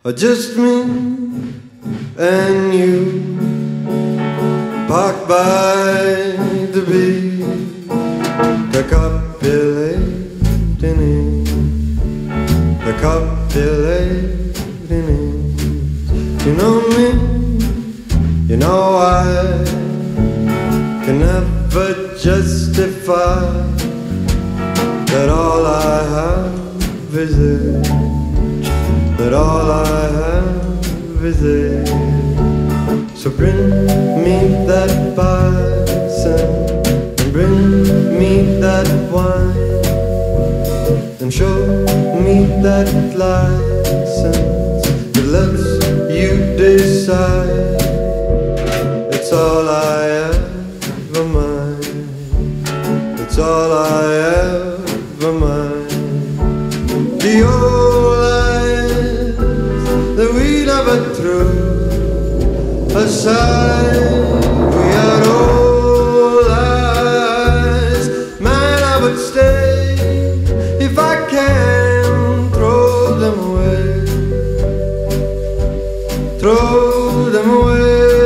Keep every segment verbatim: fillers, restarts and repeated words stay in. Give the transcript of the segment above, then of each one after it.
or just me and you, parked by the beach, copulating it, copulating it. You know me, you know I can never justify that all I have is it, that all I have is it. So bring me that bison and bring me that wine and show me that license that lets you decide. It's all I ever mind, it's all I ever mind. The old lies that we never threw aside, we had old lies. Man, I would stay if I can throw them away, throw them away.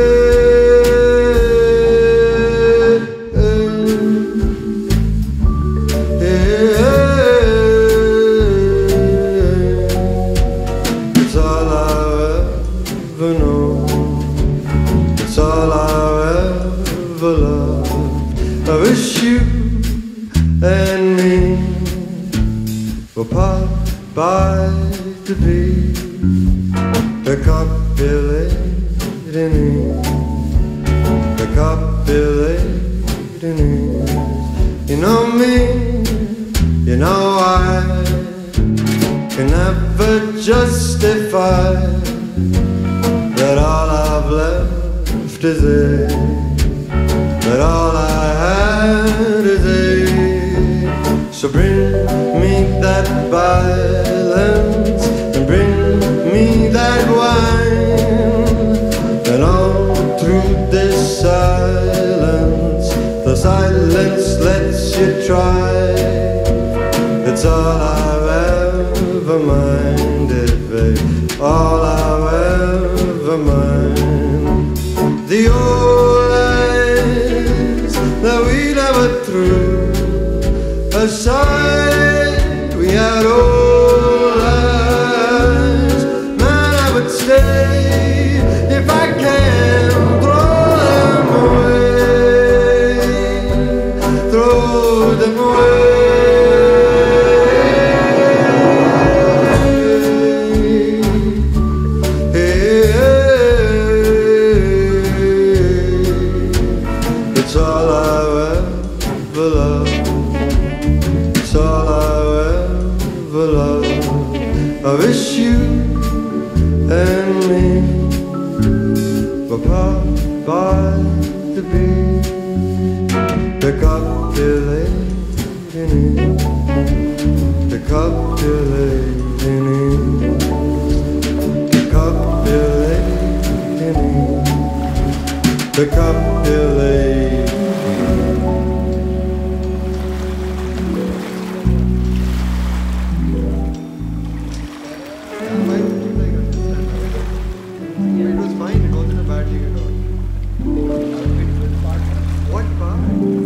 It's all I ever know, it's all I ever loved. I wish you and me were parked by the beach, they're copulating it, they're copulating it. You know me, you know I can never justify that all I've left is it, that all I had is it. So bring me that violence and bring me that wine, and all through this silence, the silence lets you try. It's all I've ever minded, babe, all I've ever minded. The old lies that we never threw aside, we had old lies. Man, I would stay if I can throw them away, throw them away. It's all I've ever loved, it's all I've ever loved. I wish you and me were parked by the beach, they're copulating it, they're copulating it, they're copulating it, they're copulating. It was fine, it wasn't a bad thing at all. What part?